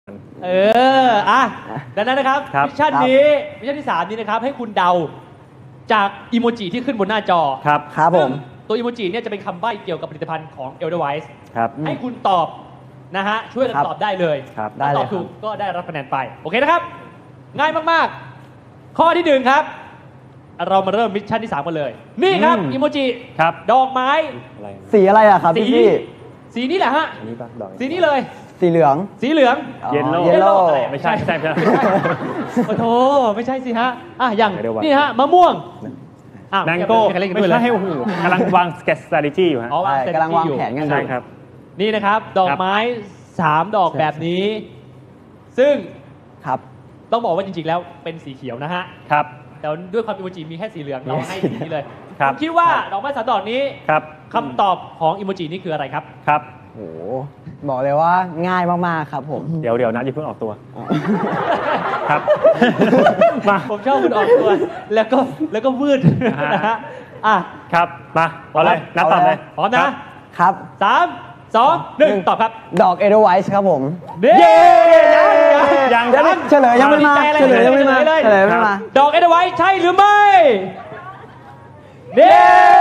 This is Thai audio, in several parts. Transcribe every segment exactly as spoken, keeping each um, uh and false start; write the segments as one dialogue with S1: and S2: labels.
S1: เอออ่ะดังนั้นนะครับมิชชั่นนี้มิชชั่นที่สามนี้นะครับให้คุณเดาจากอีโมจิที่ขึ้นบนหน้าจอ
S2: ครับครับผม
S1: ตัวอีโมจิเนี่ยจะเป็นคำใบ้เกี่ยวกับผลิตภัณฑ์ของ Edelweiss
S2: ครับ
S1: ให้คุณตอบนะฮะช่วยกันตอบได้เลย
S2: ครับได้เลย
S1: ตอบถูกก็ได้รับคะแนนไปโอเคนะครับง่ายมากๆข้อที่หนึ่งครับเรามาเริ่มมิชชั่นที่สามกันเลยนี่ครับอีโมจิ
S2: ครับ
S1: ดอกไม้
S3: สีอะไรอะครับพี่
S1: สีนี้แหละฮะสีนี้เลย
S3: สีเหลือง
S1: สีเหลือง
S2: เยลโล่
S3: เยลโล่
S2: ไม่ใช่ไม่ใช่ไม่ใช่
S1: โอ้โหไม่ใช่สิฮะอ่ะอย่างนี่ฮะมะม่วง
S2: แมงโก้ไม่ใช่โอ้โหกำลังวาง strategy อยู่ฮะ
S3: กำลังวางแผนกัน
S2: ใช่ครับ
S1: นี่นะครับดอกไม้สามดอกแบบนี้ซึ่ง
S3: ครับ
S1: ต้องบอกว่าจริงๆแล้วเป็นสีเขียวนะฮะ
S2: ครับ
S1: แต่ด้วยความอีโมจิมีแค่สีเหลืองเราให้สีนี้เลย
S2: ครับ
S1: คิดว่าดอกไม้สามดอกนี้
S2: ครับ
S1: คำตอบของอีโมจินี่คืออะไรครับ
S2: ครับ
S3: โอ้บอกเลยว่าง่ายมากๆครับผม
S2: เดี๋ยวเดี๋ยวนะอย่าเพิ่งออกตัวครับ
S1: มาผมชอบคุณออกตัวแล้วก็แล้วก็วืดนะฮะอ่ะ
S2: ครับมาเอาเลยนับตอบเลย
S1: พร้อมนะครับสามสองหนึ่งตอบครับ
S3: ดอก Edelweiss ครับผม
S1: เย้
S2: ยัง
S3: ยังเฉลยยังไม่มาเฉลยยังไม่มาเฉลยไม่มา
S1: ดอก Edelweiss ใช่หรือไม่เย้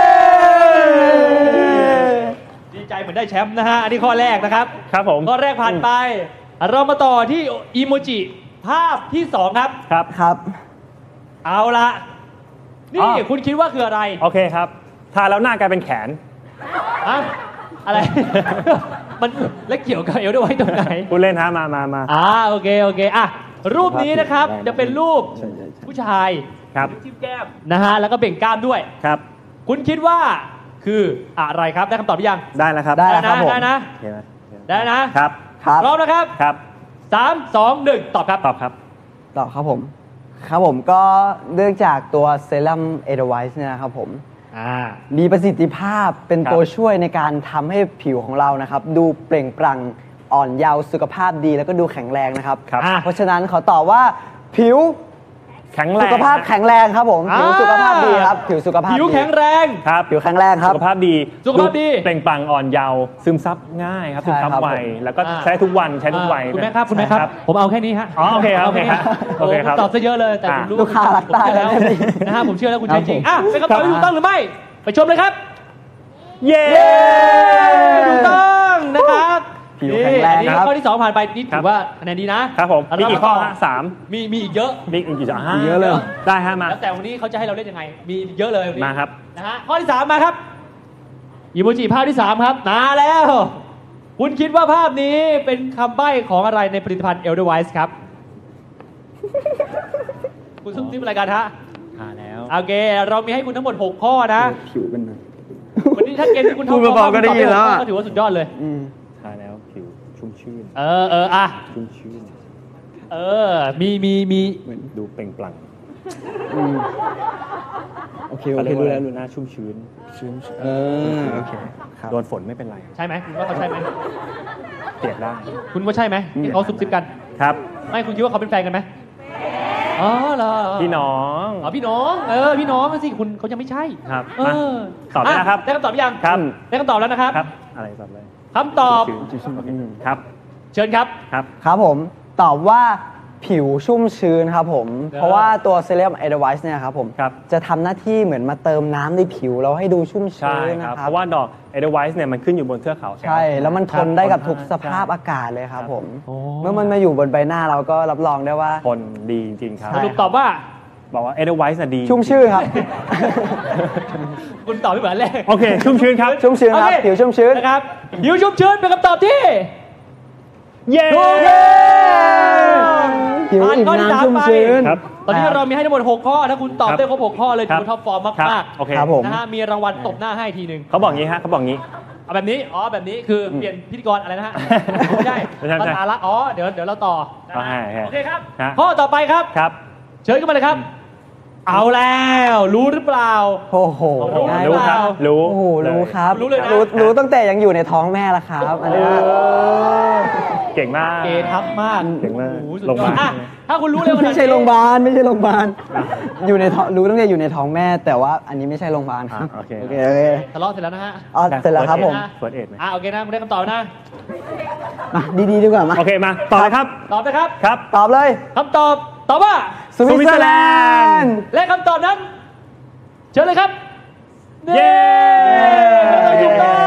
S1: ดีใจเหมือนได้แชมป์นะฮะอันนี้ข้อแรกนะครับ
S2: ครับผม
S1: ข้อแรกผ่านไปเรามาต่อที่อีโมจิภาพที่สองครับ
S2: ครับ
S3: ครับ
S1: เอาละนี่คุณคิดว่าคืออะไร
S2: โอเคครับทาแล้วหน้ากลายเป็นแขน
S1: อะอะไรมันแล้วเกี่ยวกับเอวด้วยไว้ตรงไหน
S2: คุณเล่นฮะมามามา
S1: อ่าโอเคโอเคอ่ะรูปนี้นะครับจะเป็นรูปผู้ชาย
S2: ครับ
S1: จิ้มแก้มนะฮะแล้วก็เบ่งกล้ามด้วย
S2: ครับ
S1: คุณคิดว่าคืออะไรครับได้คำตอบหรือยัง
S2: ได้แล้วครับ
S3: ได้แล้วครับผม
S1: ได้นะได้นะครับพร้อมนะครับ
S3: ครับ
S1: สามสองหนึ่งตอบครับ
S2: ตอบครับ
S3: ตอบครับผมครับผมก็เนื่องจากตัวเซรั่ม Edelweiss เนี่ยนะครับผมมีประสิทธิภาพเป็นตัวช่วยในการทำให้ผิวของเรานะครับดูเปล่งปลั่งอ่อนเยาว์สุขภาพดีแล้วก็ดูแข็งแรงนะครับเพราะฉะนั้นขอตอบว่าผิว
S2: แข็งแรง
S3: สุขภาพแข็งแรงครับผมผิวสุขภาพดีครับผิวสุขภาพ
S1: ผิวแข็งแรง
S2: ครับ
S3: ผิวแข็งแรงครับ
S2: สุขภาพดี
S1: สุขภาพดี
S2: เปล่งปลั่งอ่อนเยาว์ซึมซับง่ายครับซึมซับไวแล้วก็ใช้ทุกวันใช้ทุกวัย
S1: คุณแม่ครับคุณแม่ครับผมเอาแค่นี้ฮะ
S2: อ๋อโอเคครับโอเคครับโอเคครับ
S1: ตอบซะเยอะเลยแต่ผมรู้
S3: ลูกค้ารักตายแล้ว
S1: นะฮะผมเชื่อแล้วคุณใช่จริงอ่ะเป็นคำตอบที่ถูกต้องหรือไม่ไปชมเลยครับ
S2: เย้
S1: ถูกต้องนะครับ
S3: ผิวแข็งแรงครับ
S1: ข้อที่สองผ่านไปนี่ถือว่าคะแนนดีนะครับ
S2: ผมมีกี่ข้อฮะสาม
S1: มีมีอีกเยอะ
S2: มีอีกกี่
S3: เยอะเลย
S2: ได้ฮะมา
S1: แล้วแต่วันนี้เขาจะให้เราเล่นยังไงมีเยอะเลย
S2: มาครับ
S1: นะฮะข้อที่สามมาครับอีโมจิภาพที่สามครับมาแล้วคุณคิดว่าภาพนี้เป็นคำใบ้ของอะไรในผลิตภัณฑ์ Edelweiss ครับคุณซุปนี่เป็นรายการฮะ
S2: มาแล้ว
S1: โอเคเรามีให้คุณทั้งหมดหกข้อนะ
S3: ผิวเป็น
S1: วันนี้ถ้าเกมที่คุณทำ
S3: มาก็ได้ยินแล้ว
S1: ก็ถือว่าสุดยอดเลย
S2: ทาแล้วผิวชุ่มชื่น
S1: เออเอออ่ะ
S2: ชุ่มชื่น
S1: เออมีมีมี
S2: ดูเปล่งปลั่ง
S3: โอเคโอเคดูแลดู
S2: หน้าชุ่มชื้น
S3: ชื้นเออโอเค
S2: โดนฝนไม่เป็นไร
S1: ใช่ไหมคุณว่าเขาใช่ไหม
S2: เปียกได้
S1: คุณว่าใช่ไหมที่เขาซุบซิบกัน
S2: ครับ
S1: ไม่คุณคิดว่าเขาเป็นแฟนกันไหมอ๋อเหรอ
S2: พี่น้อง
S1: อ๋อพี่น้องเออพี่น้องสิคุณเขายังไม่ใช่
S2: ครับ
S1: เออ
S2: ตอบได้ครับ
S1: ได้คำตอบยัง
S2: ครับ
S1: ได้คำตอบแล้วนะครับ
S2: ครับอะไรตอบเลย
S1: คำตอบ
S2: ครับ
S1: เชิญครับ
S2: ครับ
S3: ครับผมตอบว่าผิวชุ่มชื้นครับผมเพราะว่าตัวเซรั่ม Edelweiss เนี่ยครับผมจะทำหน้าที่เหมือนมาเติมน้ำในผิวเราให้ดูชุ่มชื้นนะครับ
S2: เพราะว่าดอก Edelweiss เนี่ยมันขึ้นอยู่บนเทือกเขา
S3: ใช่แล้วมันทนได้กับทุกสภาพอากาศเลยครับผมเมื่อมันมาอยู่บนใบหน้าเราก็รับรองได้ว่า
S2: ทนดีจริงๆครับ
S1: สรุปตอบว่า
S2: บอกว่า Edelweiss น่ะดี
S3: ชุ่มชื้นครับ
S1: คุณตอบไม่เหมือนแรก
S2: โอเคชุ่มชื้นครับ
S3: ชุ่มชื้นครับผิวชุ่มชื้น
S1: นะครับผิวชุ่มชื้นเป็นคำตอบที่
S2: เย้
S3: ผิวอิ่มน้ำชุ่มชื้น
S1: ตอนนี้เรามีให้ทั้งหมดหกข้อถ้าคุณตอบได้ครบหกข้อเลยถือท็อปฟอร์มมาก
S2: ๆ
S3: ครับผม
S1: นะฮะมีรางวัลตบหน้าให้ทีนึง
S2: เขาบอกงี้ฮะเขาบอกงี้
S1: เอาแบบนี้อ๋อแบบนี้คือเปลี่ยนพิธีกรอะไรนะฮะไม่ใช่ภาษาละอ๋อเดี๋ยวเดี๋ยวเราต่อโอเคครับข้อต่อไปครับ
S2: ครับ
S1: เชิญขึ้นมาเลยครับเอาแล้วรู้หรือเปล่า
S3: โอ้โห
S1: รู้
S3: ง่าย
S2: รู้
S3: มาก
S2: ครับรู้
S3: โอ้โหรู้ครับ
S1: รู้เลยนะ
S3: รู้รู้ตั้งแต่ยังอยู่ในท้องแม่แล้วครับอันนี้
S2: เก่งมาก
S1: เกทับมาก
S2: เก่งมาก
S1: โอ้โหสุด
S2: โรง
S1: ย
S2: พ
S1: อย
S2: า
S1: ด
S2: บาล
S1: อ่ะถ้าคุณรู้เร็วขนาดนี้
S3: ไม่ใช่โรงพยาบาลไม่ใช่โรงพยาบาลอยู่ในท้องรู้ตั้งแต่อยู่ในท้องแม่ แต่ว่าอันนี้ไม่ใช่โรงพยาบาลครับ
S2: อ่ะโอเค
S3: โอเคโอเค
S1: ทะเลาะเสร็จแล้วนะฮะ
S3: อ๋อเสร็จแล้วครับผม
S2: เฟิร์สเอ็ดไหม
S1: อ่ะโอเคนะคุณได้คำตอบนะ
S3: มาดีๆดีกว่ามา
S2: โอเคมาต่อเลยครับ
S1: ตอบนะครับ
S2: ครับ
S3: ตอบเลย
S1: คำตอบตอบว่า
S3: สวิตเซอร์แลนด์
S1: และคำตอบนั้นเชิญเลยครับ
S2: เย้
S1: ถูกต้อง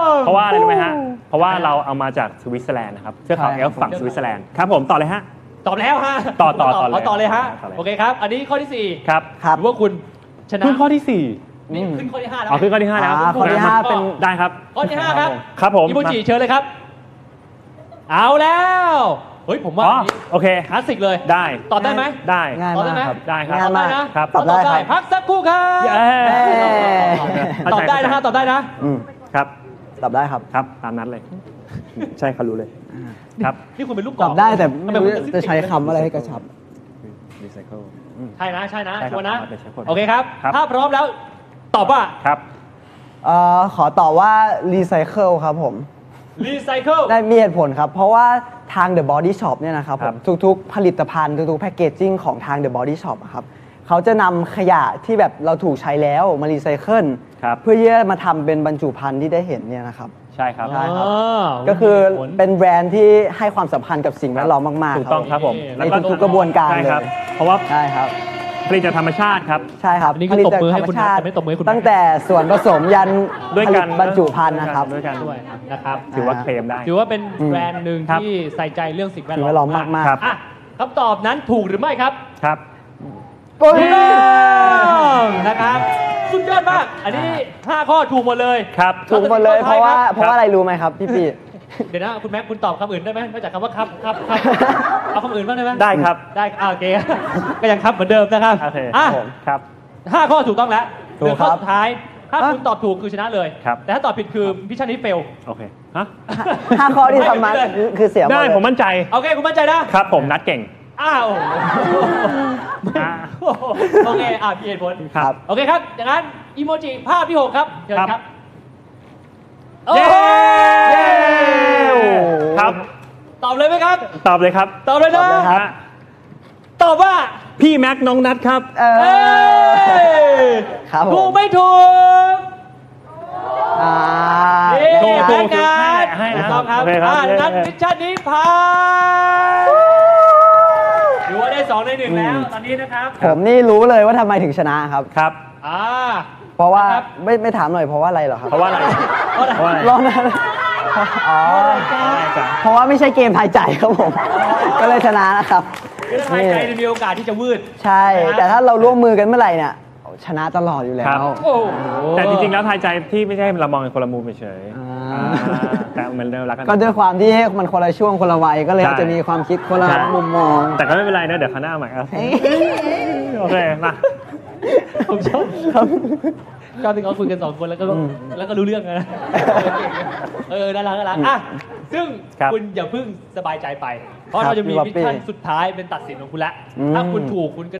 S2: เพราะว่าอะไรรู้ไหมฮะ เพราะว่าเราเอามาจากสวิตเซอร์แลนด์นะครับเทือกเขาแอลป์ฝั่งสวิตเซอร์แลนด์ครับผมต่อเลยฮะ
S1: ตอบแล้วฮะ
S2: ต่อต่อต่อเลย
S1: เอาต่อเลยฮะ
S2: ต่อเลย
S1: โอเคครับ อันนี้ข้อที่สี่
S2: ครับ
S3: ครับ
S1: ถือว่าคุณชนะ
S2: ขึ้นข้อที่สี่
S1: นี่ขึ้นข้อที่ห้าแล้ว
S2: อ๋อขึ้นข้อที่ห้าแล้ว
S3: อ่าข้อที่ห้าเป็น
S2: ได้ครับ
S1: ข้อที่ห้าครับ
S2: ครับผม
S1: อิโมจิเชิญเลยครับ เอาแล้วเฮ้ยผมว่า
S2: อ๋อ
S1: อันนี้
S2: โอเค
S1: คลาสสิกเลย
S2: ได้
S1: ตอบได้ไหม
S2: ได้
S3: ง่าย
S1: ตอบได้
S3: มาก
S1: ไหม
S3: ครับ
S2: ได้ครับ
S3: ง่ายมาก
S1: นะครับ
S3: ตอบได้ครับ
S1: พักสักครู่ครับ
S2: เย้
S1: ตอบได้นะฮะตอบได้นะ
S3: อืม
S2: ครับ
S3: ตอบได้ครับ
S2: ครับตามนั้นเลย ใช่เขารู้เลยครับ
S1: นี่คุณเป็นลูกก
S3: ต
S1: อ
S3: อ
S1: ล์
S3: บ
S1: ฟ
S3: ได้แต่
S1: ทำ
S3: ไม่
S1: ไม
S3: รู้
S1: คุณ
S3: จะใช้คำอะไรให้กระชับ
S2: รีไซเคิล
S1: ใช่นะใช่นะ
S2: ใช่ครับ
S1: ชัวร์นะ
S2: เอาไปใช้คน
S1: โอเคครับ
S2: ครับ
S1: ถ้าพร้อมแล้วตอบว่า
S2: ครับ
S3: เอ่อขอตอบว่ารีไซเคิลครับผม
S1: รีไซเคิล
S3: ได้มีเหตุผลครับ เพราะว่าทาง The Body Shop เนี่ยนะครับ
S2: ค
S3: ผ
S2: รับ
S3: มทุกๆ ผลิตภัณฑ์ทุกๆแพคเกจจิ้งของทาง The Body Shop อะครับเขาจะนำขยะที่แบบเราถูกใช้แล้วมารีไซเคิล
S2: ครับ
S3: เพื่อที่จะมาทำเป็นบรรจุภัณฑ์ที่ได้เห็นเนี่ยนะครับ
S2: ใช่ครับ
S3: ใช่ครับ
S1: อ๋อ
S3: ก็คือ
S1: มีเหตุผล
S3: เป็นแบรนด์ที่ให้ความสำคัญกับสิ่งแวดล้อมมากๆ
S2: ถูกต้องครับผม
S3: ในทุกๆกระบวนการ
S2: ใช่
S3: เล
S2: ครับ
S3: ย
S2: เพราะว่า
S3: ใช่ครับ
S2: ผลิตจากธรรมชาติครับ
S3: ใช่ครับ
S1: อันนี้คือตบมือให้คุณนะ
S3: ผลิตจากธรรมชาติ
S1: แต่ไม่ตบมือให้คุณนะ
S3: ตั้งแต่ส่วนผสมยัน
S2: ด้วยกัน
S3: ผลิตบรรจุภัณฑ์นะครับ
S2: ด้วยกัน
S1: ด้วยนะครับ
S2: ถือว่าเคลมได้
S1: ถือว่าเป็นแบรนด์หนึ่ง
S2: ครับ
S1: ที่ใส่ใจเรื่องสิ่งแวด
S3: สิ่งแวดล้
S1: ล้
S3: อ
S1: อ
S3: ม
S1: ม
S3: มากๆ
S1: ครับอ่ะคำตอบนั้นถูกหรือไม่ครับ
S2: ครับ
S3: โอ้ย
S1: ถูกต้องนะครับ สุดยอดมาก อันนี้ ห้า ข้อถูกหมดเลย
S2: ครับ
S3: ถูกหมดเลยเพราะว่า
S1: คบ
S3: เพราะว่าอะไรรู้ไหมครับพี่ปี
S1: เดี๋ยวนะคุณแม็กคุณตอบคำอื่นได้ไหมนอกจากคำว่าครับครับครับเอาคำอื่นบ้างได้ไหม
S2: ได้ครับ
S1: ได้อ่ะโอเค ก็ยังครับเหมือนเดิมนะครับ
S2: โอเค
S1: อ่ะ
S2: ผมครับ
S1: ห้าข้อถูกต้องแล้ว
S3: ถูก
S1: เหลือข้อ
S3: ครับ
S1: สุดท้าย ถ้า
S3: อ่ะ
S1: คุณตอบถูกคือชนะเลย
S2: ครับ
S1: แต่ถ้าตอบผิดคือมิชชั่นนี้เฟล
S2: โอเคฮะ
S3: ห้าข้อที่ทำมา
S1: ไม่เลย
S3: คือเสียหมด
S2: ได้
S3: เลย
S2: ผมมั่นใจ
S1: โอเคคุณมั่นใจนะครับ
S2: ผมนัดเก่ง
S1: อ้าว
S2: อ่า
S1: โอเคอ่ะพี่เหตุผล
S3: ครับ
S1: โอเคครับอย่างนั้นอีโมจิภาพที่หกครับเชิญครับ
S2: เย้
S1: โอ้
S2: ครับ
S1: ตอบเลยไหมครับ
S2: ตอบเลยครับ
S1: ตอบเลย
S3: ต
S1: นะ
S3: อบเลยครับ
S2: ฮะ
S1: ตอบว่า
S2: พี่แม็กน้องนัดครับ
S3: เอ
S1: เอ้
S3: อย ครับผม
S1: ถูกไม่ถูก
S3: อ่า
S2: ถูก
S1: นี่
S2: ถู
S1: แพ้
S2: ก
S1: การ
S2: ให้ให้นะ
S1: ถูกต้องครับ
S2: โอเคครับ
S1: อ่าดังนั้น
S2: เย้
S1: มิชชั่นนี้ผ่านถือว่าได้สองในหนึ่งแล้วตอนนี้นะครับ
S3: ผมนี่รู้เลยว่าทำไมถึงชนะครับ
S2: ครับ
S1: อ่า
S3: เพราะว่า
S1: ครับ
S3: ไม่ไม่ถามหน่อยเพราะว่าอะไรเหรอครับ
S2: เพราะว่าอะไร
S1: เพราะอะไร
S2: เพราะว่าอะไร
S3: รอบนั้นอ๋อ เพราะว่าไม่ใช่เกมทายใจครับผม ก็เลยชนะนะครับ
S1: คือถ้าทายใจจะมีโอกาสที่จะวืด
S3: ใช่ แต่ถ้าเราร่วมมือกันเมื่อไหร่เนี่ยชนะตลอดอยู่แล้
S2: ครั
S3: ว
S2: บ
S1: โอ้โห
S2: แต่จริงๆแล้วทายใจที่ไม่ใช่เรามองเป็นคนละมุมเฉยๆ
S3: อ่า
S2: อ่าแต่มันเริ่มรักกัน
S3: ก็ด้วยความที่มันคนละช่วงคนละวัยก็เลย
S2: ใช่
S3: จะมีความคิดคนละ
S2: ใช่
S3: มุมมอง
S2: แต่ก็ไม่เป็นไรนะเดี๋ยวครั้งหน้าใหม่ครับโอเคมา
S1: ผมชอบครับชอบที่เขาคุยกันสองคนแล้วก็แล้วก็รู้เรื่องนะเออน่ารักน่ารักอ่ะซึ่ง
S2: ครับ
S1: คุณอย่าเพิ่งสบายใจไป เพราะ
S3: ครับ
S1: เราจะมี
S3: พี่บ๊อบ
S1: มิช
S3: บี้
S1: ชั่นสุดท้ายเป็นตัดสินของคุณละ
S3: อืม
S1: ถ้าคุณถูกคุณก็